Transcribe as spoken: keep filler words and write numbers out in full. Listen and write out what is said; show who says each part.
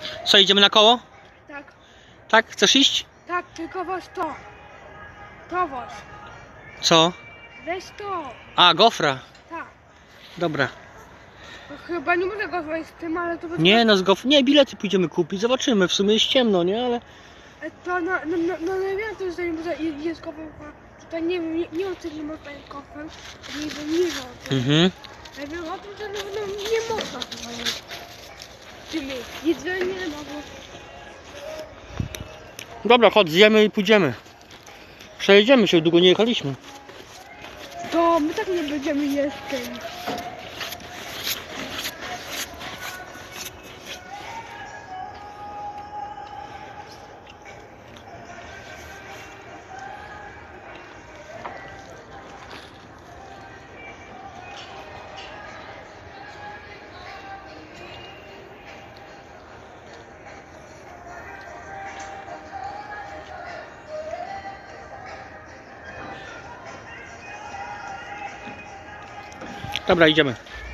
Speaker 1: Co, idziemy na koło?
Speaker 2: Tak.
Speaker 1: Tak? Chcesz iść?
Speaker 2: Tak, tylko weź to. To weź.
Speaker 1: Co?
Speaker 2: Weź to.
Speaker 1: A, gofra.
Speaker 2: Tak.
Speaker 1: Dobra.
Speaker 2: To chyba nie mogę go wejść z tym, ale to...
Speaker 1: Nie, no z gof... Nie, bilety pójdziemy kupić, zobaczymy. W sumie jest ciemno, nie? Ale...
Speaker 2: To na, na, na, na nie wiem, to jest, że jest kofem, tutaj nie wiem, nie, nie wiem, czy nie można jest kofem, nie wiem, nie wiem.
Speaker 1: Mhm.
Speaker 2: Ja wiem o tym, że no, no, nie można chyba mieć. Czyli jedzenie mogło.
Speaker 1: Dobra, chodź, zjemy i pójdziemy. Przejedziemy się, długo nie jechaliśmy.
Speaker 2: To my tak nie będziemy jeść tym.
Speaker 1: Dobra, idziemy.